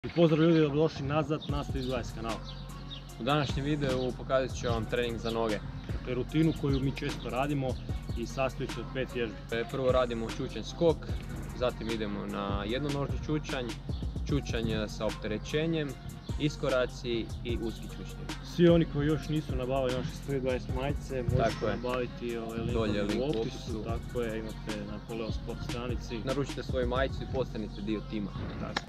I pozdrav ljudi, dobrodošli nazad na Street Guys kanal. U današnjem videu pokazat ću vam trening za noge. Dakle, rutinu koju mi često radimo i sastoji se od 5 vježbi. Prvo radimo čučanj skok, zatim idemo na jednonožni čučanj, čučanj sa opterećenjem, iskoraci i uski čučnjevi. Svi oni koji još nisu nabavili naše Street Guys majice, možete nabaviti dolje link u opisu. Tako je, imate na Poleo Sport stranici. Naručite svoju majicu i postanite dio tima. Tako.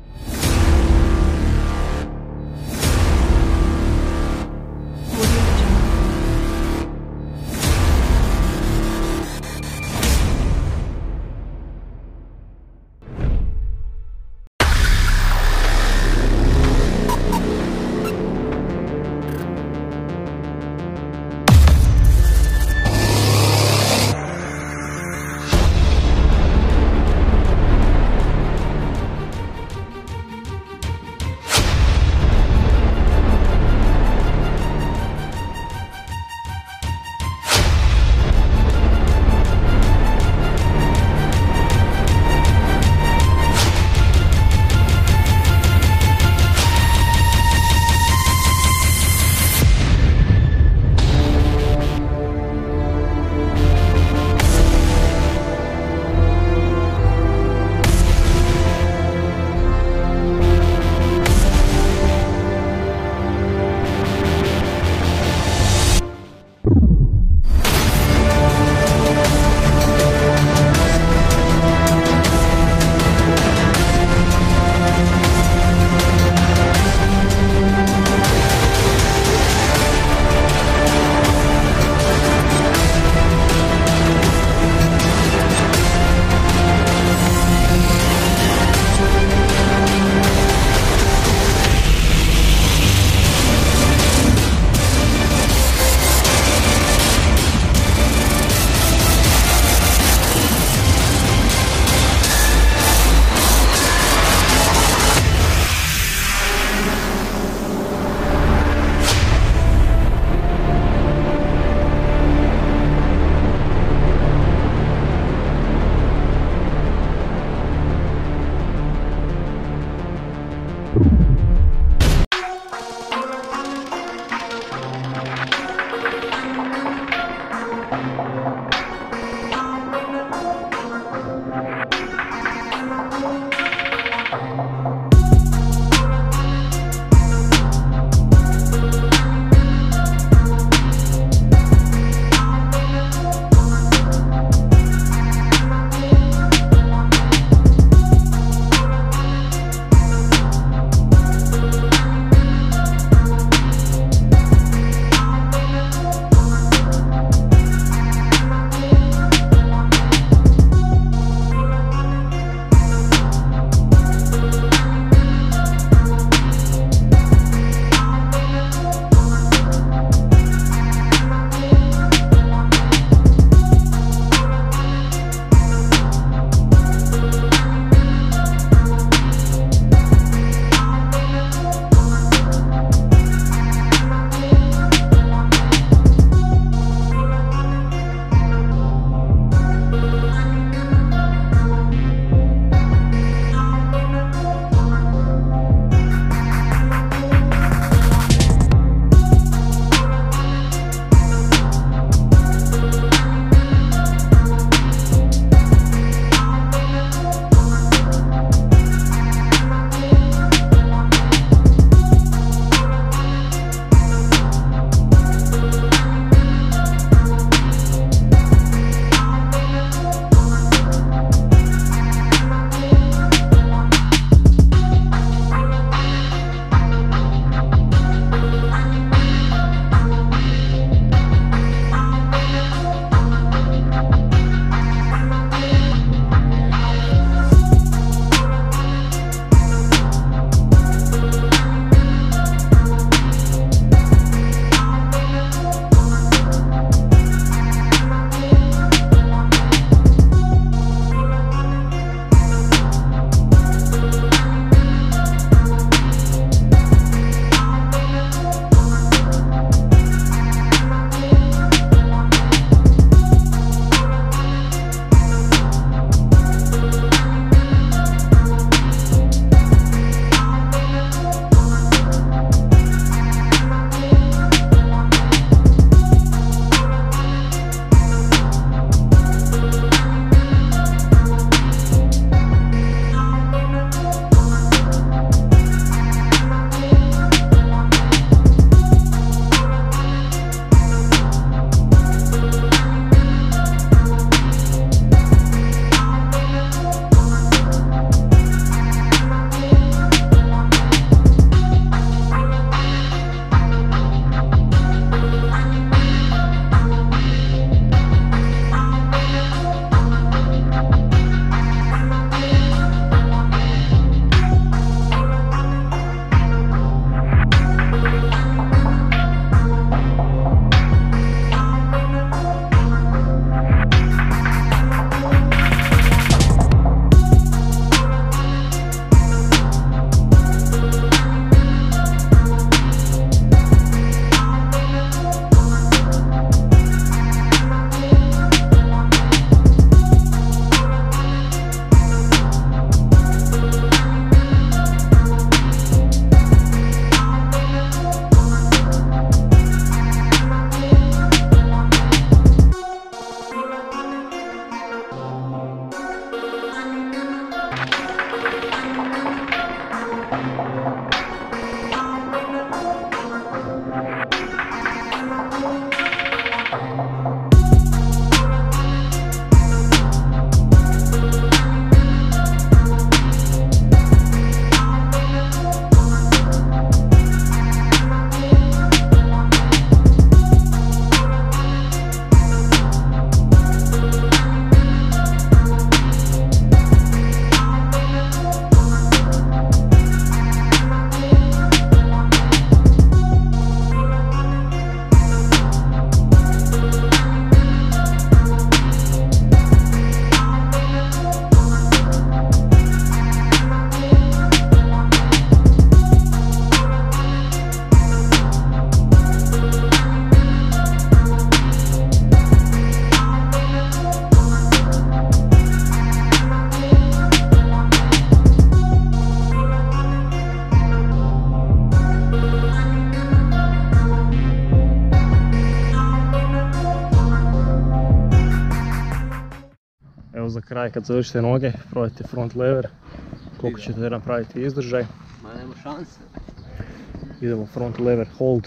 za kraj, kad završite noge, probajte front lever, koliko ćete napraviti izdržaj. Ma nema šanse. Idemo front lever hold.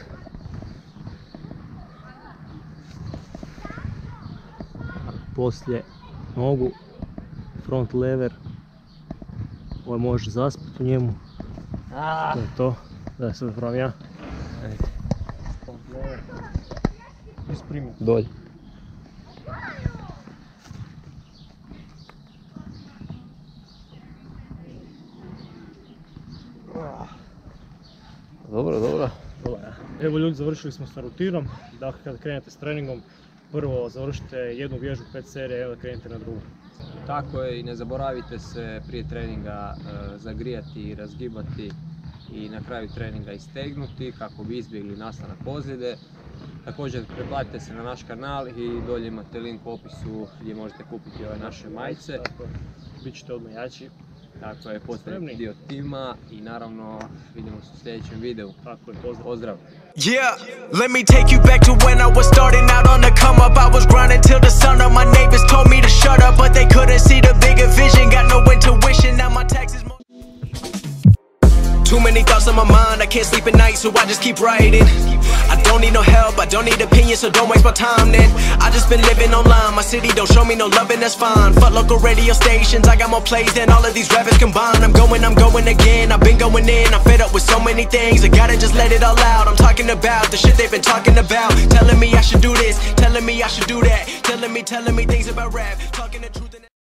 Poslije nogu, front lever, ovo može zaspati u njemu. To je to. Daj sad pravim ja. Front lever. Isprimiti. Dolje. Dobro, dobro. Evo ljudi, završili smo sa rutinom. Dakle, kada krenete s treningom, prvo završite jednu vježbu 5 serija i onda krenete na drugu. Tako je, i ne zaboravite se prije treninga zagrijati, razgibati i na kraju treninga istegnuti kako bi izbjegli nastanak ozljede. Također pretplatite se na naš kanal i dolje imate link u opisu gdje možete kupiti ove naše majice. Bit ćete odmah jači. Tako je, postavljeni dio tima i naravno vidimo se u sljedećem videu. Tako je, pozdrav. Pozdrav. Yeah, let me take you back to when I was starting out on the come up. I was grinding till the sun up. My neighbors told me to shut up, but they couldn't see the bigger vision. Got no intuition, now my taxes. Too many thoughts on my mind, I can't sleep at night, so I just keep writing. I don't need no help, I don't need opinions, so don't waste my time then. I just been living online, my city don't show me no love and that's fine. Fuck local radio stations, I got more plays than all of these rappers combined. I'm going again, I've been going in, I'm fed up with so many things. I gotta just let it all out, I'm talking about the shit they've been talking about. Telling me I should do this, telling me I should do that. Telling me things about rap, talking the truth.